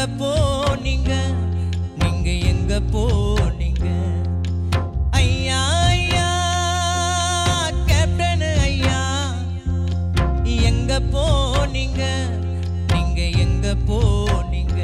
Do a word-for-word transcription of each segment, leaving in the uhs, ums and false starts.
போனீங்க நீங்க எங்க போனீங்க ஐயா ஐயா கேப்டன் ஐயா எங்க போனீங்க நீங்க எங்க போனீங்க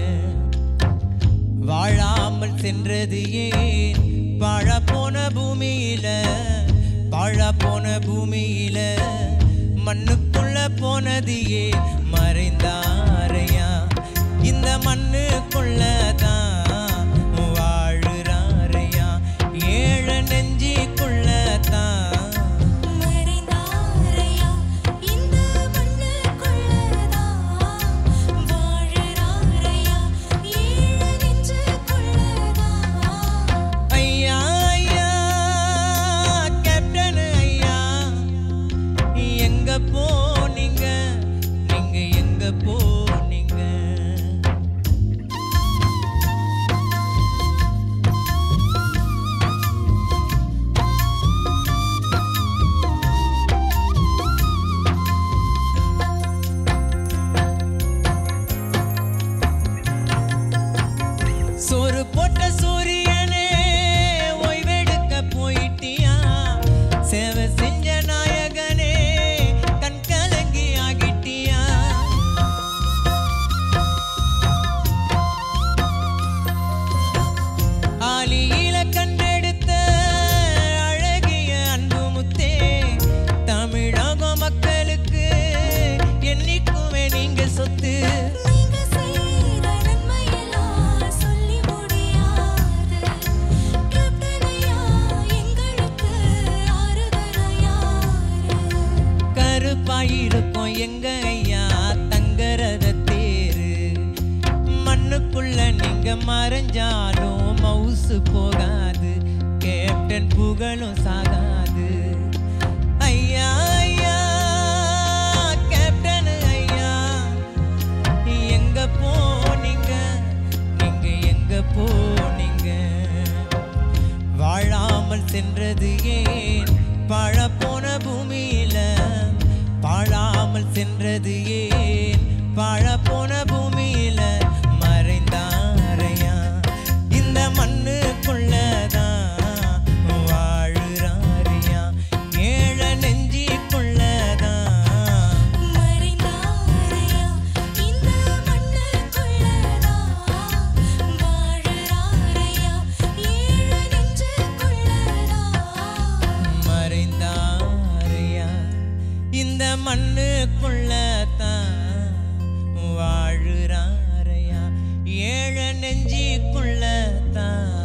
வாழாமல் சென்றது ஏன் வாழ போன பூமியில வாழ போன பூமியில மண்ணுக்குள்ள போனது ஏன் மறைந்தாரையா இந்த மண்ணுக்குள்ளதான் வாழுறாரையா ஏழ நெஞ்சிக்குள்ளதான் மறைந்தாரையா இந்த மண்ணுக்குள்ளதான் வாழுறாரையா ஏழ நெஞ்சிக்குள்ளதான் ஐயா ஐயா கேப்டன் ஐயா எங்க போனீங்க நீங்க எங்க போனீங்க சோறு போட்ட சூரியனே ஓய்வெடுக்க போயிட்டியா சேவை செஞ்ச நாயகனே கண் கலங்கி ஆகிட்டியா ஆலியில கண்டெடுத்த அழகிய அன்பு முத்தே தமிழக மக்களுக்கு என்னைக்குமே நீங்க சொத்து நீங்க செய்த நன்மையெல்லாம் சொல்லி முடியாது கேப்டனையா எங்களுக்கு ஆறுதலையா கருப்பாயிருக்கும் எங்க ஐயா தங்கரத தேரு மண்ணுக்குள்ள நீங்க மறைஞ்சாலும் மவுசு போகாது கேப்டன் புகழும் சாகாது ஐயா ஐயா கேப்டன் ஐயா எங்க போனீங்க நீங்க எங்க போனீங்க வாழாமல் சென்றது ஏன் வாழ போன பூமியில வாழாமல் சென்றது ஏன் வாழ போன பூமியில மறைந்தாரையா இந்த மண்ணுக்குள்ளதான் வாழுறாரையா ஏழ நெஞ்சிக்குள்ளதான் மறைந்தாரையா இந்த மண்ணுக்குள்ளதான் வாழுறாரையா ஏழ நெஞ்சுக்குள்ளதான் மறைந்தாரையா இந்த மண்ணுக்குள்ளதான் வாழுறாரையா ஏழ நெஞ்சிக்குள்ளதான்